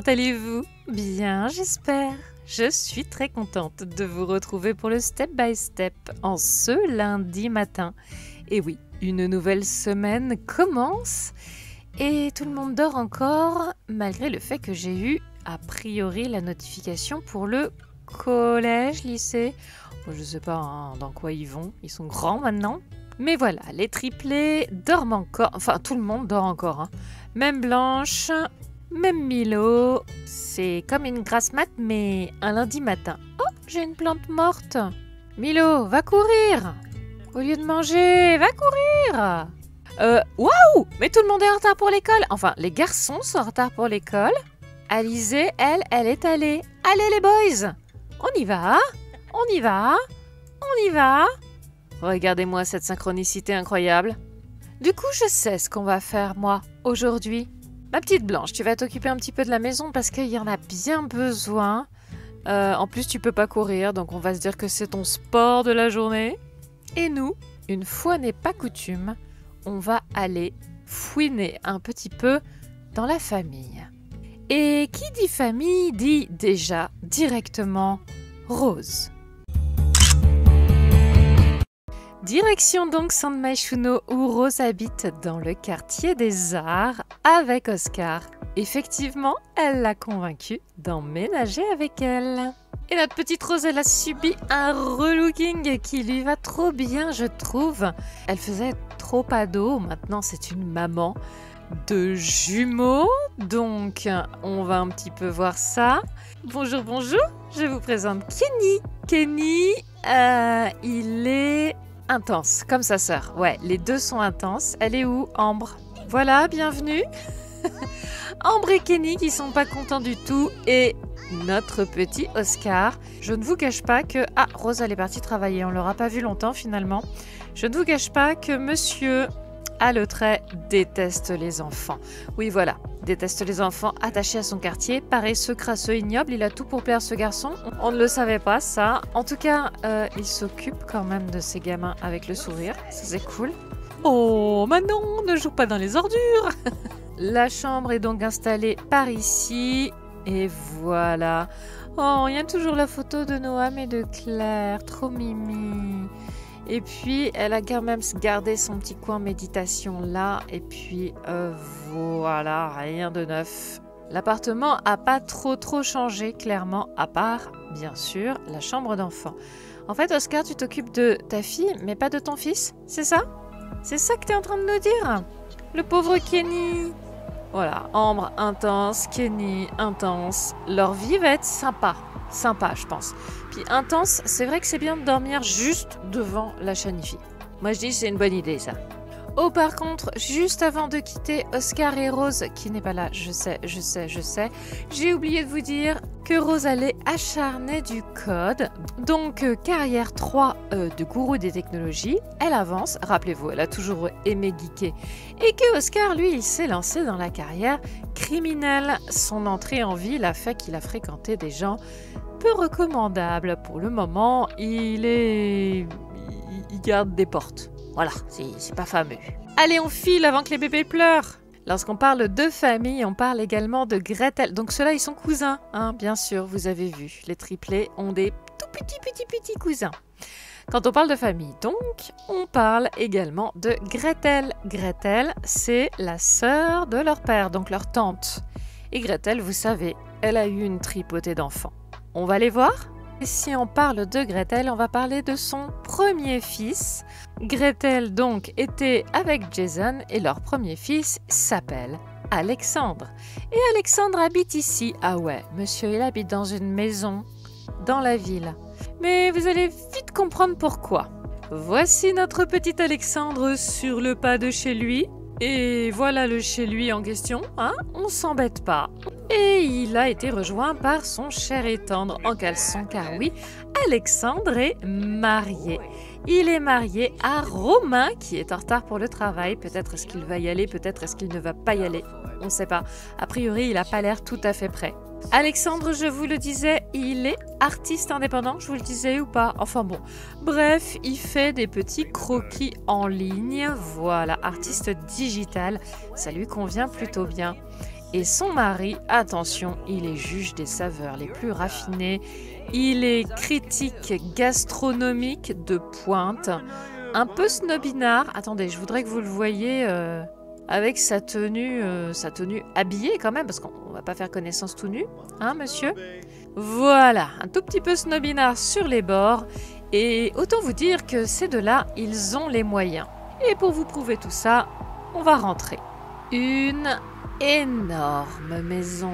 allez-vous? Bien, j'espère. Je suis très contente de vous retrouver pour le Step by Step en ce lundi matin. Et oui, une nouvelle semaine commence et tout le monde dort encore, malgré le fait que j'ai eu a priori la notification pour le collège, lycée. Bon, je sais pas dans quoi ils vont, ils sont grands maintenant. Mais voilà, les triplés dorment encore, enfin tout le monde dort encore. Même Blanche, même Milo, c'est comme une grasse mat mais un lundi matin. Oh, j'ai une plante morte. Milo, va courir. Au lieu de manger, va courir. Waouh, mais tout le monde est en retard pour l'école. Enfin, les garçons sont en retard pour l'école. Alizée, elle est allée. Allez les boys, on y va, on y va, on y va. Regardez-moi cette synchronicité incroyable. Du coup, je sais ce qu'on va faire, moi, aujourd'hui. Ma petite Blanche, tu vas t'occuper un petit peu de la maison parce qu'il y en a bien besoin. En plus, tu peux pas courir, donc on va se dire que c'est ton sport de la journée. Et nous, une fois n'est pas coutume, on va aller fouiner un petit peu dans la famille. Et qui dit famille dit déjà directement Rose. Direction donc San Myshuno où Rose habite dans le quartier des Arts avec Oscar. Effectivement, elle l'a convaincu d'emménager avec elle. Et notre petite Rose, elle a subi un relooking qui lui va trop bien, je trouve. Elle faisait trop ado, maintenant c'est une maman de jumeaux, donc on va un petit peu voir ça. Bonjour, bonjour, je vous présente Kenny. Kenny, il est intense, comme sa sœur. Ouais, les deux sont intenses. Elle est où, Ambre? Voilà, bienvenue. Ambre et Kenny qui sont pas contents du tout et notre petit Oscar. Je ne vous cache pas que... Ah, Rose, elle est partie travailler. On l'aura pas vu longtemps finalement. Je ne vous cache pas que monsieur a le trait déteste les enfants. Oui, voilà. Déteste les enfants attachés à son quartier. Paresseux, crasseux, ignoble. Il a tout pour plaire ce garçon. On ne le savait pas, ça. En tout cas, il s'occupe quand même de ses gamins avec le sourire. Ça, c'est cool. Oh, Manon, ne joue pas dans les ordures. La chambre est donc installée par ici. Et voilà. Oh, il y a toujours la photo de Noam et de Claire. Trop mimi. Et puis, elle a quand même gardé son petit coin méditation là. Et puis, voilà, rien de neuf. L'appartement n'a pas trop changé, clairement, à part, bien sûr, la chambre d'enfant. En fait, Oscar, tu t'occupes de ta fille, mais pas de ton fils, c'est ça? C'est ça que tu es en train de nous dire? Le pauvre Kenny. Voilà, Ambre intense, Kenny intense. Leur vie va être sympa, je pense. Puis intense, c'est vrai que c'est bien de dormir juste devant la chanifie. Moi je dis c'est une bonne idée ça. Oh par contre, juste avant de quitter Oscar et Rose, qui n'est pas là, je sais, j'ai oublié de vous dire que Rose allait acharner du code. Donc carrière 3 de gourou des technologies, elle avance, rappelez-vous, elle a toujours aimé geeker. Et que Oscar, lui, il s'est lancé dans la carrière criminelle. Son entrée en ville a fait qu'il a fréquenté des gens peu recommandables. Pour le moment, il garde des portes. Voilà, c'est pas fameux. Allez, on file avant que les bébés pleurent. Lorsqu'on parle de famille, on parle également de Gretel. Donc ceux-là, ils sont cousins, hein, bien sûr, vous avez vu. Les triplés ont des tout petits cousins. Quand on parle de famille, donc, on parle également de Gretel. Gretel, c'est la sœur de leur père, donc leur tante. Et Gretel, vous savez, elle a eu une tripotée d'enfants. On va les voir ? Et si on parle de Gretel, on va parler de son premier fils. Gretel, donc, était avec Jason et leur premier fils s'appelle Alexandre. Et Alexandre habite ici. Ah ouais, monsieur, il habite dans une maison, dans la ville. Mais vous allez vite comprendre pourquoi. Voici notre petit Alexandre sur le pas de chez lui. Et voilà le chez lui en question, hein, on s'embête pas. Et il a été rejoint par son cher et tendre en caleçon, car oui, Alexandre est marié. Il est marié à Romain, qui est en retard pour le travail. Peut-être est-ce qu'il va y aller, peut-être est-ce qu'il ne va pas y aller. On ne sait pas. A priori, il n'a pas l'air tout à fait prêt. Alexandre, je vous le disais, il est artiste indépendant, je vous le disais ou pas? Enfin bon, bref, il fait des petits croquis en ligne, voilà, artiste digital, ça lui convient plutôt bien. Et son mari, attention, il est juge des saveurs les plus raffinées. Il est critique gastronomique de pointe. Un peu snobinard. Attendez, je voudrais que vous le voyiez avec sa tenue habillée quand même, parce qu'on va pas faire connaissance tout nu, hein monsieur? Voilà, un tout petit peu snobinard sur les bords. Et autant vous dire que ces deux-là, ils ont les moyens. Et pour vous prouver tout ça, on va rentrer. Une énorme maison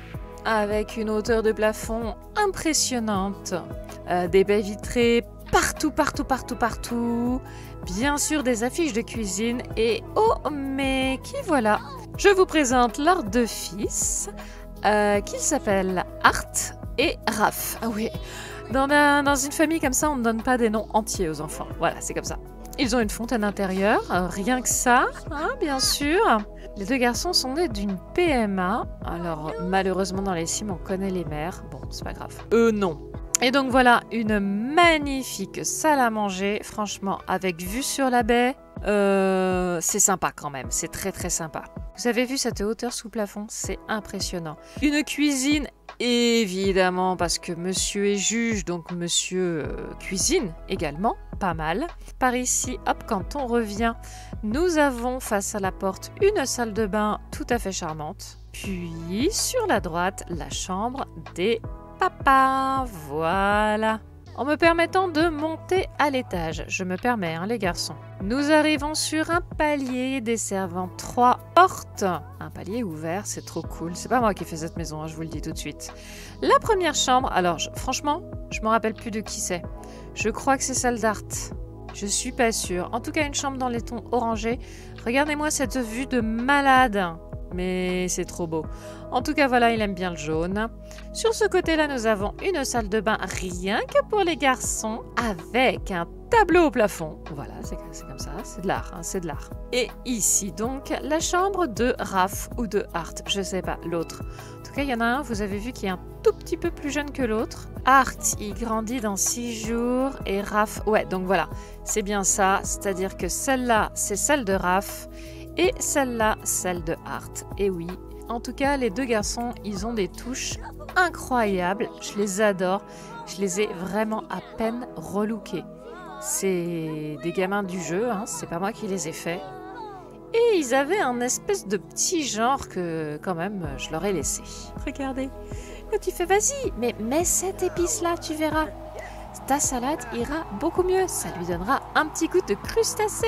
avec une hauteur de plafond impressionnante, des baies vitrées partout, partout, partout, partout, bien sûr des affiches de cuisine et oh mais qui voilà, je vous présente leurs deux fils qui s'appellent Art et Raph. Ah oui, dans une famille comme ça on ne donne pas des noms entiers aux enfants, voilà c'est comme ça. Ils ont une fontaine intérieure, rien que ça, hein, bien sûr. Les deux garçons sont nés d'une PMA. Alors, malheureusement, dans les sims, on connaît les mères. Bon, c'est pas grave. Eux, non. Et donc, voilà, une magnifique salle à manger. Franchement, avec vue sur la baie, c'est sympa quand même. C'est très, très sympa. Vous avez vu cette hauteur sous plafond? C'est impressionnant. Une cuisine, évidemment, parce que monsieur est juge, donc monsieur cuisine également. Pas mal. Par ici, hop, quand on revient, nous avons face à la porte une salle de bain tout à fait charmante. Puis, sur la droite, la chambre des papas. Voilà. En me permettant de monter à l'étage, je me permets, hein, les garçons. Nous arrivons sur un palier desservant 3 portes. Un palier ouvert, c'est trop cool. C'est pas moi qui ai fait cette maison, hein, je vous le dis tout de suite. La première chambre, alors franchement, je me rappelle plus de qui c'est. Je crois que c'est celle d'Art. Je suis pas sûre. En tout cas, une chambre dans les tons orangés. Regardez-moi cette vue de malade. Mais c'est trop beau. En tout cas, voilà, il aime bien le jaune. Sur ce côté-là, nous avons une salle de bain rien que pour les garçons avec un tableau au plafond. Voilà, c'est comme ça, c'est de l'art, hein, c'est de l'art. Et ici, donc, la chambre de Raph ou de Art, je sais pas, l'autre. En tout cas, il y en a un, vous avez vu, qui est un tout petit peu plus jeune que l'autre. Art, il grandit dans 6 jours et Raph, ouais, donc voilà, c'est bien ça. C'est-à-dire que celle-là, c'est celle de Raph. Et celle-là, celle de Art. Et oui, en tout cas, les deux garçons, ils ont des touches incroyables. Je les adore. Je les ai vraiment à peine relookés. C'est des gamins du jeu, hein, c'est pas moi qui les ai faits. Et ils avaient un espèce de petit genre que, quand même, je leur ai laissé. Regardez. Là, tu fais, vas-y, mais mets cette épice-là, tu verras. Ta salade ira beaucoup mieux. Ça lui donnera un petit goût de crustacé.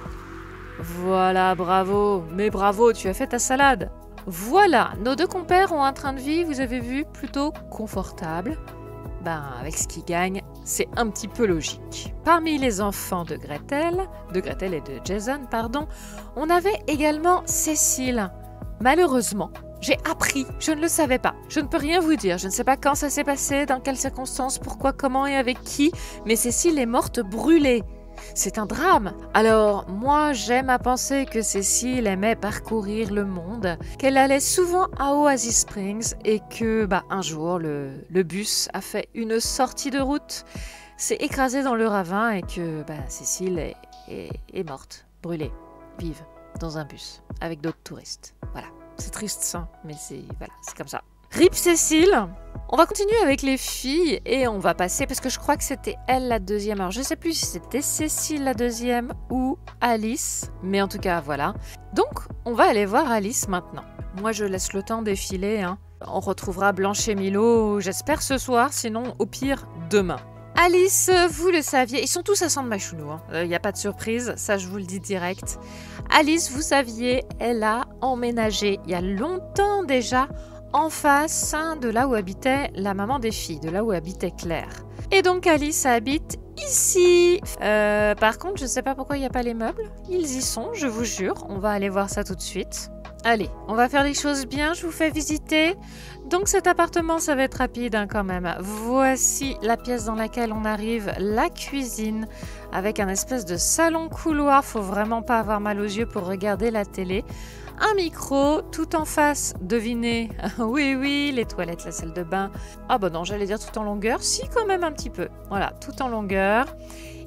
Voilà, bravo. Mais bravo, tu as fait ta salade. Voilà, nos deux compères ont un train de vie, vous avez vu, plutôt confortable. Ben, avec ce qu'ils gagnent, c'est un petit peu logique. Parmi les enfants de Gretel et de Jason, pardon, on avait également Cécile. Malheureusement, j'ai appris, je ne le savais pas. Je ne peux rien vous dire, je ne sais pas quand ça s'est passé, dans quelles circonstances, pourquoi, comment et avec qui, mais Cécile est morte brûlée. C'est un drame. Alors, moi, j'aime à penser que Cécile aimait parcourir le monde, qu'elle allait souvent à Oasis Springs et que, un jour, le bus a fait une sortie de route, s'est écrasé dans le ravin et que, Cécile est morte, brûlée, vive, dans un bus, avec d'autres touristes. Voilà. C'est triste, ça, mais c'est comme ça. RIP Cécile. On va continuer avec les filles et on va passer, parce que je crois que c'était elle la deuxième. Alors je ne sais plus si c'était Cécile la deuxième ou Alice, mais en tout cas voilà. Donc on va aller voir Alice maintenant. Moi je laisse le temps défiler, hein. On retrouvera Blanche et Milo, j'espère ce soir, sinon au pire demain. Alice, vous le saviez, ils sont tous à San Myshuno, hein. Y a pas de surprise, ça je vous le dis direct. Alice, vous saviez, elle a emménagé il y a longtemps déjà, en face de là où habitait la maman des filles, de là où habitait Claire. Et donc Alice habite ici. Par contre, je ne sais pas pourquoi il n'y a pas les meubles. Ils y sont, je vous jure. On va aller voir ça tout de suite. Allez, on va faire les choses bien, je vous fais visiter. Donc cet appartement, ça va être rapide hein, quand même. Voici la pièce dans laquelle on arrive, la cuisine, avec un espèce de salon couloir. Faut vraiment pas avoir mal aux yeux pour regarder la télé. Un micro, tout en face, devinez, oui, les toilettes, la salle de bain. Ah bah non, j'allais dire tout en longueur, si quand même un petit peu. Voilà, tout en longueur.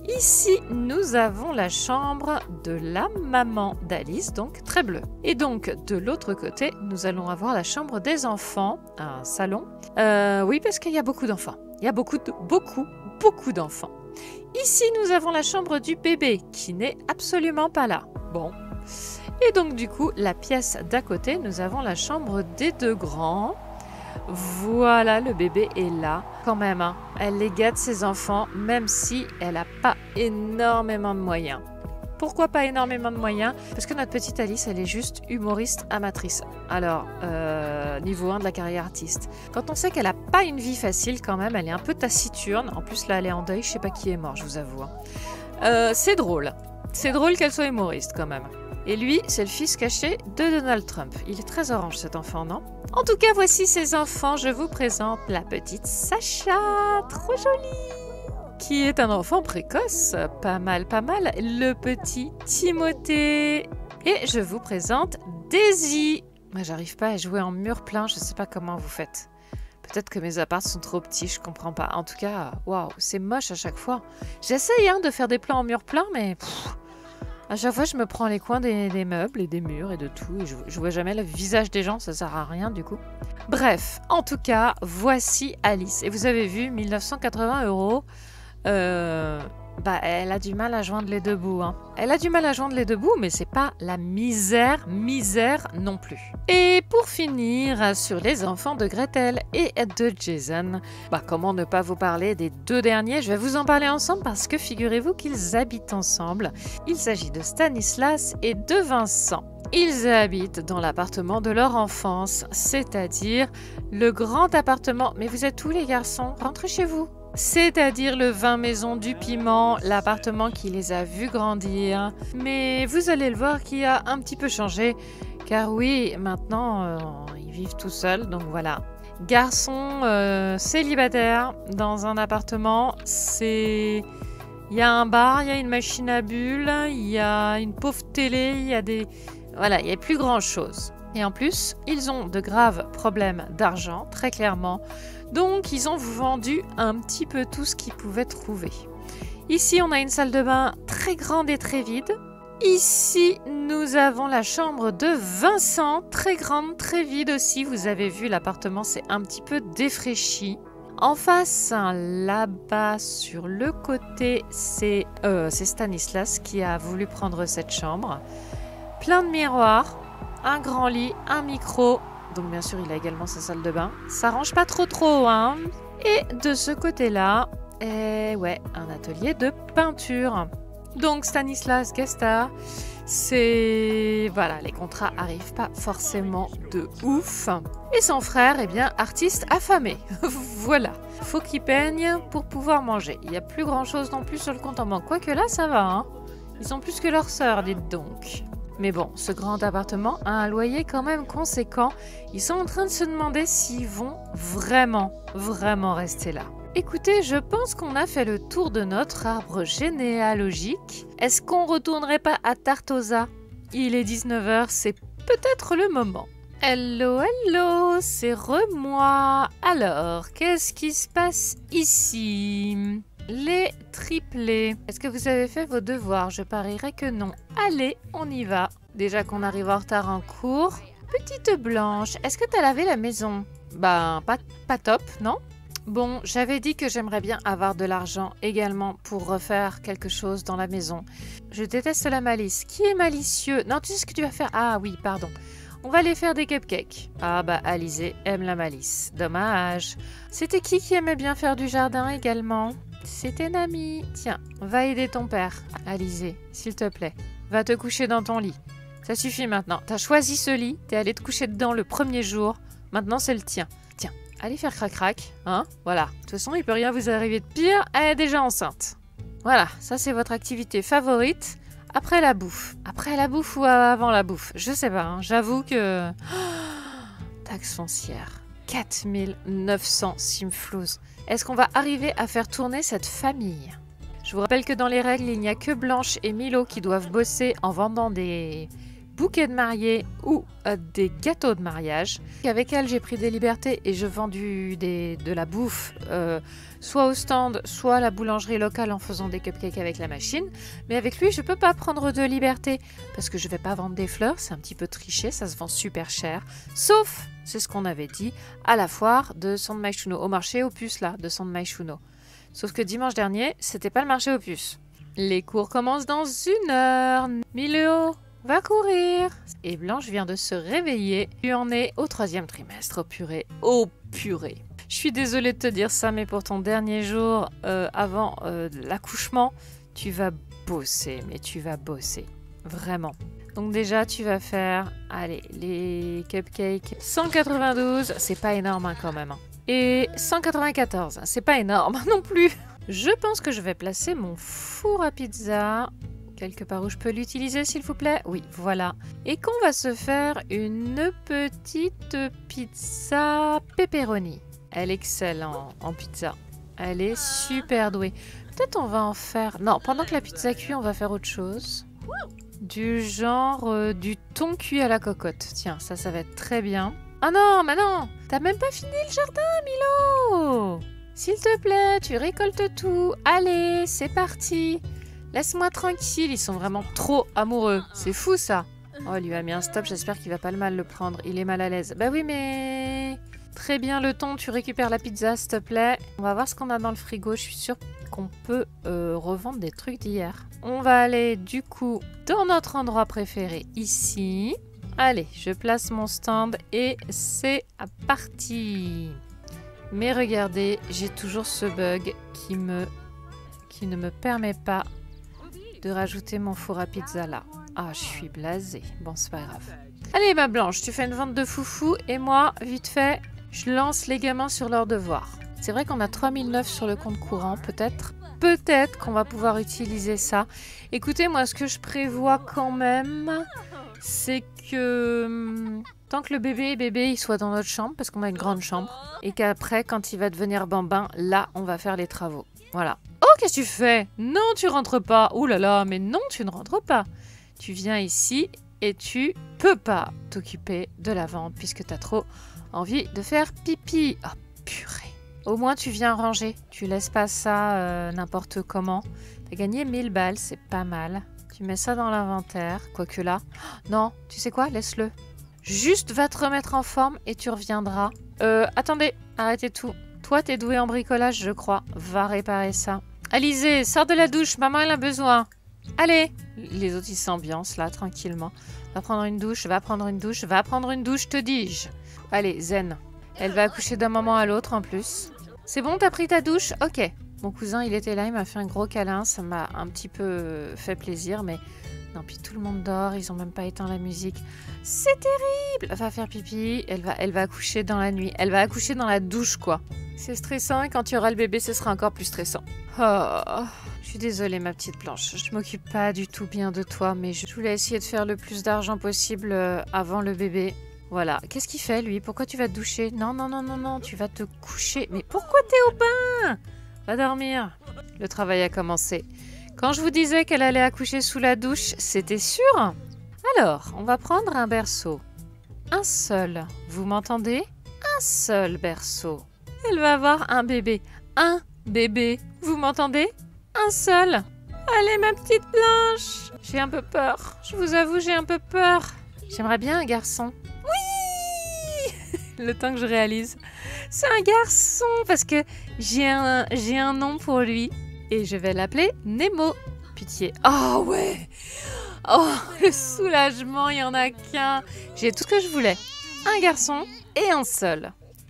Ici, nous avons la chambre de la maman d'Alice, donc très bleue. Et donc, de l'autre côté, nous allons avoir la chambre des enfants, un salon. Oui, parce qu'il y a beaucoup d'enfants. Il y a beaucoup d'enfants. Ici, nous avons la chambre du bébé, qui n'est absolument pas là. Bon. Et donc, du coup, la pièce d'à côté, nous avons la chambre des deux grands. Voilà, le bébé est là quand même. Hein. Elle les gâte ses enfants, même si elle n'a pas énormément de moyens. Pourquoi pas énormément de moyens? Parce que notre petite Alice, elle est juste humoriste amatrice. Alors, niveau 1 de la carrière artiste. Quand on sait qu'elle n'a pas une vie facile quand même, elle est un peu taciturne. En plus, là, elle est en deuil, je sais pas qui est mort, je vous avoue. Hein. C'est drôle. C'est drôle qu'elle soit humoriste quand même. Et lui, c'est le fils caché de Donald Trump. Il est très orange cet enfant, non? En tout cas, voici ses enfants. Je vous présente la petite Sacha, trop jolie, qui est un enfant précoce. Pas mal, pas mal. Le petit Timothée. Et je vous présente Daisy. Moi, j'arrive pas à jouer en mur plein. Je sais pas comment vous faites. Peut-être que mes apparts sont trop petits, je comprends pas. En tout cas, waouh, c'est moche à chaque fois. J'essaye de faire des plans en mur plein, mais... à chaque fois, je me prends les coins des meubles et des murs et de tout. Et je vois jamais le visage des gens, ça sert à rien du coup. Bref, en tout cas, voici Alice. Et vous avez vu, 1980 €. Elle a du mal à joindre les deux bouts. Hein. Elle a du mal à joindre les deux bouts, mais c'est pas la misère non plus. Et pour finir, sur les enfants de Gretel et de Jason, comment ne pas vous parler des deux derniers? Je vais vous en parler ensemble parce que figurez-vous qu'ils habitent ensemble. Il s'agit de Stanislas et de Vincent. Ils habitent dans l'appartement de leur enfance, c'est-à-dire le grand appartement. Mais vous êtes où les garçons? Rentrez chez vous. C'est-à-dire le 20 Maisons du Piment, l'appartement qui les a vus grandir. Mais vous allez le voir qui a un petit peu changé, car oui, maintenant, ils vivent tout seuls, donc voilà. Garçon célibataire dans un appartement, il y a un bar, il y a une machine à bulles, il y a une pauvre télé, il y a Voilà, il n'y a plus grand-chose. Et en plus, ils ont de graves problèmes d'argent, très clairement. Donc, ils ont vendu un petit peu tout ce qu'ils pouvaient trouver. Ici, on a une salle de bain très grande et très vide. Ici, nous avons la chambre de Vincent, très grande, très vide aussi. Vous avez vu, l'appartement s'est un petit peu défraîchi. En face, là-bas, sur le côté, c'est Stanislas qui a voulu prendre cette chambre. Plein de miroirs, un grand lit, un micro. Donc bien sûr, il a également sa salle de bain. Ça range pas trop, hein. Et de ce côté-là, un atelier de peinture. Donc Stanislas Guestar, voilà, les contrats arrivent pas forcément de ouf. Et son frère, artiste affamé. Voilà. Faut qu'il peigne pour pouvoir manger. Il n'y a plus grand-chose non plus sur le compte en banque. Quoique là, ça va, hein. Ils sont plus que leur sœur, dites donc. Mais bon, ce grand appartement a un loyer quand même conséquent. Ils sont en train de se demander s'ils vont vraiment rester là. Écoutez, je pense qu'on a fait le tour de notre arbre généalogique. Est-ce qu'on retournerait pas à Tartosa? Il est 19 h, c'est peut-être le moment. Hello, c'est moi. Alors, qu'est-ce qui se passe ici? Les triplés. Est-ce que vous avez fait vos devoirs? Je parierais que non. Allez, on y va. Déjà qu'on arrive en retard en cours. Petite Blanche, est-ce que t'as lavé la maison? Pas top, non? Bon, j'avais dit que j'aimerais bien avoir de l'argent également pour refaire quelque chose dans la maison. Je déteste la malice. Qui est malicieux? Non, tu sais ce que tu vas faire? Ah oui, pardon. On va aller faire des cupcakes. Ah Alizé aime la malice. Dommage. C'était qui aimait bien faire du jardin également? C'était Nami. Tiens, va aider ton père. Alizé, s'il te plaît. Va te coucher dans ton lit. Ça suffit maintenant. T'as choisi ce lit. T'es allé te coucher dedans le premier jour. Maintenant, c'est le tien. Tiens, allez faire crac-crac. Hein? Voilà. De toute façon, il peut rien vous arriver de pire. Elle est déjà enceinte. Voilà. Ça, c'est votre activité favorite. Après la bouffe. Après la bouffe ou avant la bouffe? Je sais pas. Hein. J'avoue que... taxe foncière. 4900 simflouz. Est-ce qu'on va arriver à faire tourner cette famille? Je vous rappelle que dans les règles, il n'y a que Blanche et Milo qui doivent bosser en vendant des bouquets de mariée ou des gâteaux de mariage. Avec elle, j'ai pris des libertés et je vends de la bouffe, soit au stand, soit à la boulangerie locale en faisant des cupcakes avec la machine. Mais avec lui, je ne peux pas prendre de liberté parce que je ne vais pas vendre des fleurs, c'est un petit peu triché, ça se vend super cher. Sauf, c'est ce qu'on avait dit, à la foire de San Myshuno, au marché aux puces là, de San Myshuno. Sauf que dimanche dernier, c'était pas le marché aux puces. Les cours commencent dans 1 heure. Milo, va courir. Et Blanche vient de se réveiller. Tu en es au 3e trimestre. Oh purée, oh purée. Je suis désolée de te dire ça, mais pour ton dernier jour avant l'accouchement, tu vas bosser, mais tu vas bosser. Vraiment. Donc déjà, tu vas faire, allez, les cupcakes 192, c'est pas énorme quand même. Et 194, c'est pas énorme non plus. Je pense que je vais placer mon four à pizza quelque part où je peux l'utiliser, s'il vous plaît. Oui, voilà. Et qu'on va se faire une petite pizza pepperoni. Elle excelle en pizza. Elle est super douée. Peut-être on va en faire... Non, pendant que la pizza cuit, on va faire autre chose. Du genre du thon cuit à la cocotte. Tiens, ça va être très bien. Ah non, mais non! T'as même pas fini le jardin, Milo! S'il te plaît, tu récoltes tout. Allez, c'est parti. Laisse-moi tranquille, ils sont vraiment trop amoureux. C'est fou ça. Oh, il lui a mis un stop, j'espère qu'il va pas le mal le prendre. Il est mal à l'aise. Bah oui, mais... Très bien, le thon, tu récupères la pizza, s'il te plaît. On va voir ce qu'on a dans le frigo. Je suis sûre qu'on peut revendre des trucs d'hier. On va aller du coup dans notre endroit préféré, ici. Allez, je place mon stand et c'est parti. Mais regardez, j'ai toujours ce bug qui ne me permet pas de rajouter mon four à pizza là. Ah, je suis blasée. Bon, c'est pas grave. Allez, ma Blanche, tu fais une vente de foufou et moi, vite fait, je lance les gamins sur leurs devoirs. C'est vrai qu'on a 3009 sur le compte courant, peut-être qu'on va pouvoir utiliser ça. Écoutez, moi, ce que je prévois quand même, c'est que tant que le bébé il soit dans notre chambre, parce qu'on a une grande chambre, et qu'après, quand il va devenir bambin, là, on va faire les travaux. Voilà. Oh, qu'est-ce que tu fais? Non, tu rentres pas. Ouh là là, mais non, tu ne rentres pas. Tu viens ici et tu peux pas t'occuper de la vente puisque tu as trop envie de faire pipi. Oh, purée. Au moins, tu viens ranger. Tu laisses pas ça n'importe comment. Tu as gagné 1000 balles, c'est pas mal. Tu mets ça dans l'inventaire. Quoique là... Oh, non, tu sais quoi? Laisse-le. Juste va te remettre en forme et tu reviendras. Attendez, arrêtez tout. Toi, t'es douée en bricolage, je crois. Va réparer ça. Alizé, sors de la douche, maman, elle a besoin. Allez. Les autres, ils s'ambiancent là, tranquillement. Va prendre une douche, va prendre une douche, va prendre une douche, te dis-je. Allez, zen. Elle va accoucher d'un moment à l'autre en plus. C'est bon, t'as pris ta douche? Ok. Mon cousin, il était là, il m'a fait un gros câlin. Ça m'a un petit peu fait plaisir, mais... Non, puis tout le monde dort, ils ont même pas éteint la musique. C'est terrible! Elle va faire pipi, elle va accoucher dans la nuit. Elle va accoucher dans la douche, quoi. C'est stressant et quand tu auras le bébé, ce sera encore plus stressant. Oh, je suis désolée, ma petite Blanche. Je m'occupe pas du tout bien de toi, mais je voulais essayer de faire le plus d'argent possible avant le bébé. Voilà. Qu'est-ce qu'il fait, lui? Pourquoi tu vas te doucher? Non, non, non, non, non, tu vas te coucher. Mais pourquoi t'es au bain? Va dormir. Le travail a commencé. Quand je vous disais qu'elle allait accoucher sous la douche, c'était sûr? Alors, on va prendre un berceau. Un seul. Vous m'entendez? Un seul berceau. Elle va avoir un bébé. Un bébé. Vous m'entendez? Un seul. Allez, ma petite Blanche. J'ai un peu peur. Je vous avoue, j'ai un peu peur. J'aimerais bien un garçon. Oui. Le temps que je réalise. C'est un garçon parce que j'ai un nom pour lui. Et je vais l'appeler Nemo. Pitié. Oh ouais. Oh, le soulagement, il n'y en a qu'un. J'ai tout ce que je voulais. Un garçon et un seul.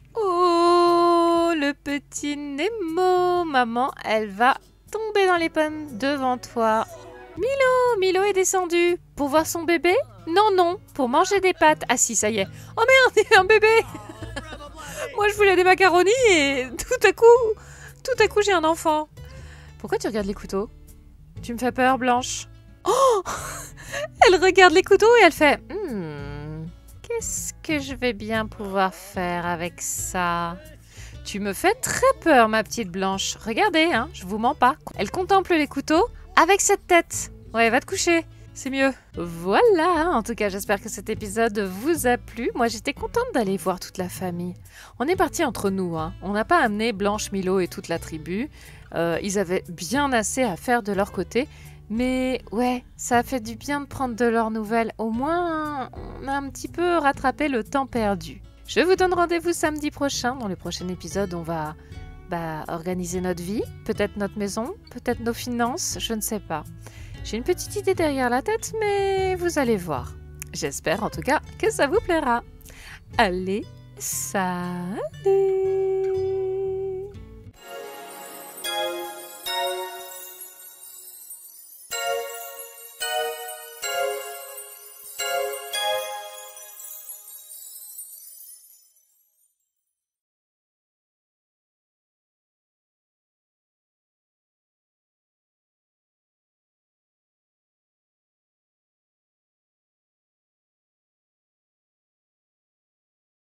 Oh, le petit Nemo. Maman, elle va tomber dans les pommes devant toi. Milo est descendu. Pour voir son bébé? Non, non, pour manger des pâtes. Ah si, ça y est. Oh merde, il y a un bébé. Moi, je voulais des macaronis et tout à coup, j'ai un enfant. Pourquoi tu regardes les couteaux? Tu me fais peur, Blanche. Oh! Elle regarde les couteaux et elle fait... Qu'est-ce que je vais bien pouvoir faire avec ça? Tu me fais très peur, ma petite Blanche. Regardez, hein, je vous mens pas. Elle contemple les couteaux avec cette tête. Ouais, va te coucher. C'est mieux. Voilà, en tout cas, j'espère que cet épisode vous a plu. Moi, j'étais contente d'aller voir toute la famille. On est parti entre nous, hein. On n'a pas amené Blanche, Milo et toute la tribu. Ils avaient bien assez à faire de leur côté. Mais ouais, ça a fait du bien de prendre de leurs nouvelles. Au moins, on a un petit peu rattrapé le temps perdu. Je vous donne rendez-vous samedi prochain. Dans le prochain épisode, on va organiser notre vie, peut-être notre maison, peut-être nos finances, je ne sais pas. J'ai une petite idée derrière la tête, mais vous allez voir. J'espère en tout cas que ça vous plaira. Allez, salut!